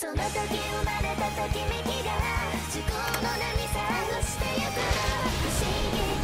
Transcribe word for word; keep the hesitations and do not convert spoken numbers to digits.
その時生まれたときめきが時空の波探してゆく不思議